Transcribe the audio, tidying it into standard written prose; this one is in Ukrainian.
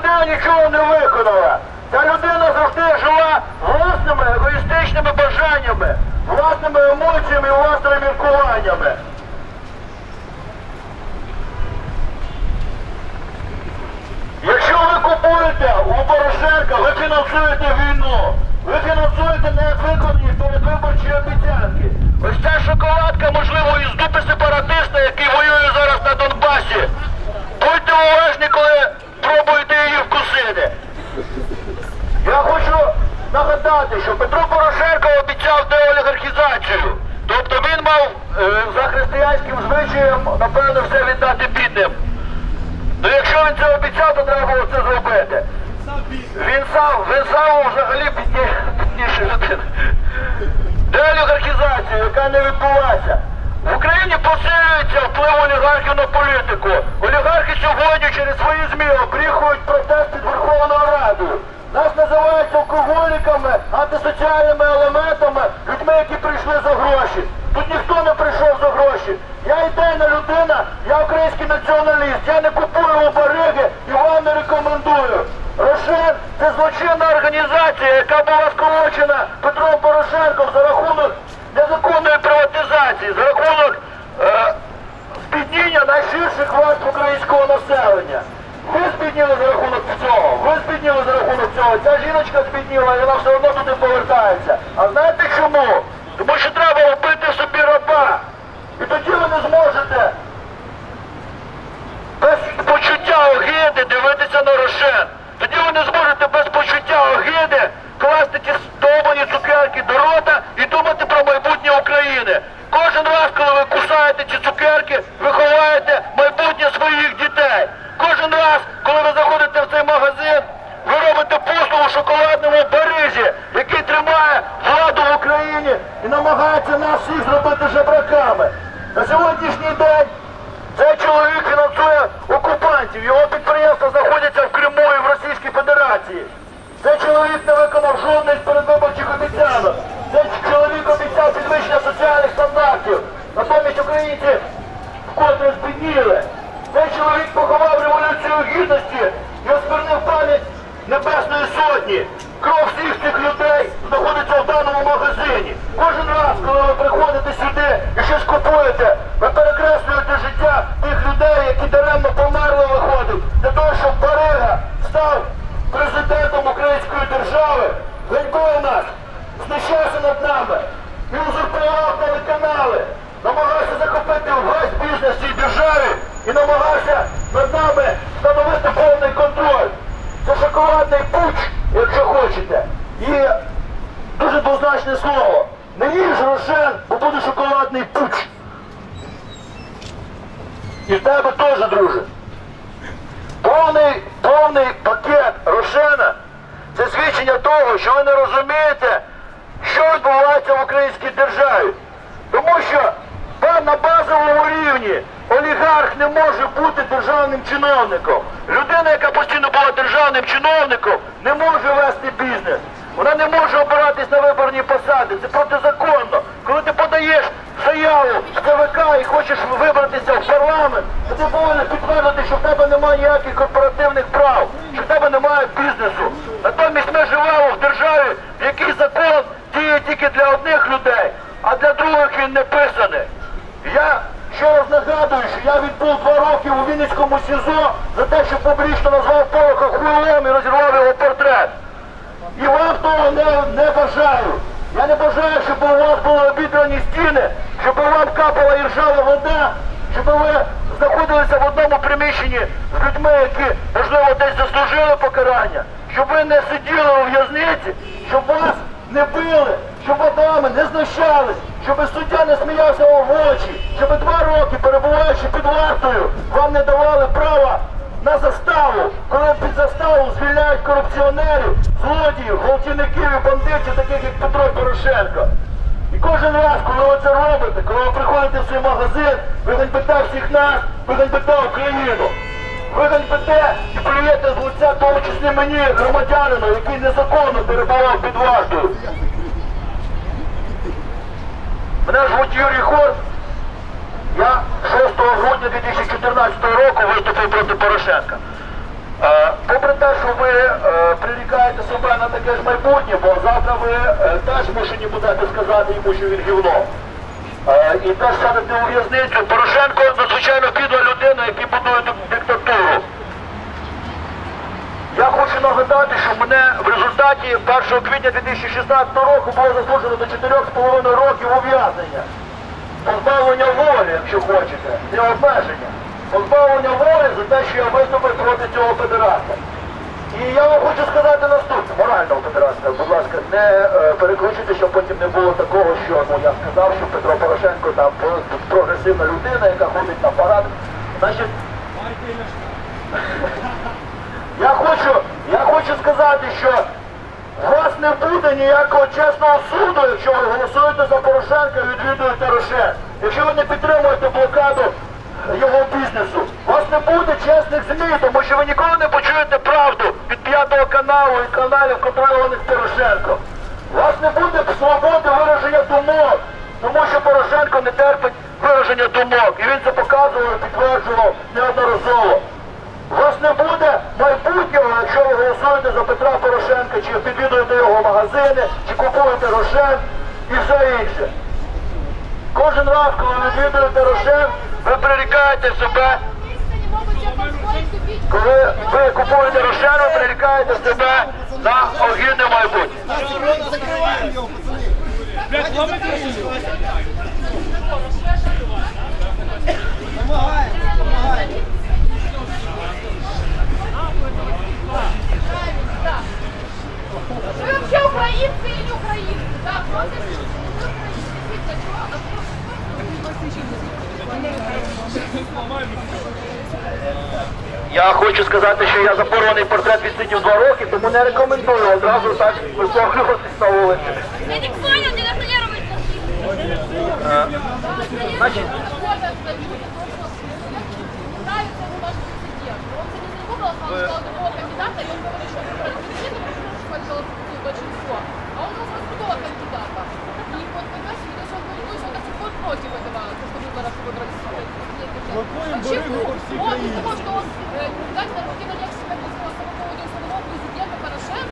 людина нічого не виконала. Ця людина завжди жила власними егоїстичними бажаннями, власними емоціями і власними міркуваннями. Якщо ви купуєте у Порошенка, ви фінансуєте війну. Ви фінансуєте невиконані передвиборчі обіцянки. Ось ця шоколадка, можливо, із дупи сепаратиста, який воює зараз на Донбасі. Будьте уважні, коли пробуєте її вкусити. Я хочу нагадати, що Петро Порошенко обіцяв деолігархізацію. Тобто він мав за християнським звичаєм, напевно, все віддати бідним. Ну якщо він це обіцяв, то треба було це зробити. Він сам взагалі бідніша людина. Деолігархізація, яка не відбулася. В Україні посилюється вплив олігархів на політику. Олігархи сьогодні через свої ЗМІ обріхують протест під Верховною Радою. Нас називають алкоголіками, антисоціальними елементами, людьми, які прийшли за гроші. Тут ніхто не прийшов за гроші. Я ідейна людина, я український націоналіст, я не купую бариги і вам не рекомендую. Рошен – це злочинна організація, яка була сколочена Петром Порошенком за рахунок незаконної приватизації, за рахунок збідніння найширших верств українського населення. Ви збідніли за рахунок цього, ви збідніли за рахунок цього, ця жіночка збідніла і вона все одно туди повертається. А знаєте чому? Тому що треба робити собі раба. І тоді ви не зможете без почуття огиди дивитися на Рошен. Тоді ви не зможете без почуття огиди класти ті стовбані цукерки до рота і думати про майбутнє України. Кожен раз, коли ви кусаєте ці цукерки, ви ховаєте майбутнє своїх дітей. Кожен раз, коли ви заходите в цей магазин, ви робите послугу шоколадному барижі, який тримає владу в Україні і намагається нас всіх зробити жебраками. На сьогоднішній день цей чоловік фінансує окупантів, його підприємства знаходяться в Криму і в Російській Федерації. Цей чоловік не виконав жодних передвиборчих обіцянок. Цей чоловік обіцяв підвищення соціальних стандартів. Натомість українці вкотре збідніли. Цей чоловік поховав Революцію Гідності і осквернив пам'ять Небесної Сотні. Кров всіх цих людей знаходиться в даному магазині. Кожен раз, коли ви приходите сюди і щось купуєте, ви перекреслюєте життя тих людей, які даремно померли, виходять, для того, щоб барига став президентом української держави, ганьбив нас, знущався над нами, і узурпував телеканали, намагався захопити весь бізнес цій державі і намагався над нами встановити повний контроль. Це шоколадний пуч, якщо хочете. І дуже двозначне слово. Не їж Рошен, бо буде шоколадний пуч. І в тебе теж, друже. Повний пакет Рошена – це свідчення того, що ви не розумієте, що відбувається в українській державі. Тому що на базовому рівні олігарх не може бути державним чиновником. Людина, яка постійно була державним чиновником, не може вести бізнес. Вона не може обиратись на виборні посади. Це протизаконно. Коли ти подаєш заяву в ЦВК і хочеш вибратися в парламент, то ти повинен підтвердити, що в тебе немає ніяких корпоративних прав, що в тебе немає бізнесу. Натомість ми живемо в державі, в якій закон діє тільки для одних людей, а для других він не писаний. Я ще раз нагадую, що я відбув 2 роки у Вінницькому СІЗО за те, що публічно назвав Пороха хуйлом і розірвав його портрет. І вам того не бажаю. Я не бажаю, щоб у вас були обідрані стіни, щоб вам капала і ржава вода, щоб ви знаходилися в одному приміщенні з людьми, які, можливо, десь заслужили покарання, щоб ви не сиділи у в'язниці, щоб вас не били, щоб вами не знущались, щоб суддя не сміявся вам в очі, щоб 2 роки, перебуваючи під вартою, вам не давали права на заставу, коли під заставу звільняють корупціонерів, злодіїв, гвалтівників і бандитів, таких як Петро Порошенко. І кожен раз, коли ви це робите, коли ви приходите в свій магазин, ви ганьбите всіх нас, ви ганьбите Україну. Ви ганьбите і плюєте з лиця, в тому числі мені, громадянину, який незаконно перебував під вартою. Мене звуть Юрій Хорт. Я 6 грудня 2014 року виступив проти Порошенка. Попри те, налаштовуйте себе на таке ж майбутнє, бо завтра ви теж змушені будете сказати йому, що він гівно. І теж садити у в'язницю. Порошенко надзвичайно підла людина, який будує диктатуру. Я хочу нагадати, що мене в результаті 1 квітня 2016 року було засуджено до 4,5 років ув'язнення. Позбавлення волі, якщо хочете, не обмеження. Позбавлення волі за те, що я виступив проти цього педераста. І я вам хочу сказати наступне, морального педераста, будь ласка, не перекручуйте, щоб потім не було такого, що я сказав, що Петро Порошенко там прогресивна людина, яка ходить на парад. Значить, я хочу сказати, що у вас не буде ніякого чесного суду, якщо ви голосуєте за Порошенка і відвідуєте Рошен. Якщо ви не підтримуєте блокаду його бізнесу, у вас не буде чесних ЗМІ, тому що ви ніколи не почуєте правду від 5 каналу і каналів, контрольованих Порошенком. У вас не буде свободи вираження думок, тому що Порошенко не терпить вираження думок. І він це показував і підтверджував неодноразово. У вас не буде майбутнього, якщо ви голосуєте за Петра Порошенка, чи підвідуєте його магазини, чи купуєте Рошен і все інше. Кожен раз, коли ви відвідуєте Рошен, ви прирікаєте себе. Коли ви купуєте Рошен, ви прирікаєте себе на огідне майбутнє. Вы вообще украинцы или не украинцы? Да, просто вы Я хочу сказати, що я запорваний портрет відсидів 2 роки, тому не рекомендую одразу так висловлюватись на вулиці. Я не понял, не нахуярывай. Значить, Нравится ему ваш президент. Он за ним не выбрал самого другого кандидата, и он говорит, что выбрали президента, потому что хотел большинство. А он назвал другого кандидата. И вот как раз видно, что он говорит, что он до сих пор против этого, что выборов выбрали президента. Вообще, он из того, что он кандидат на руки на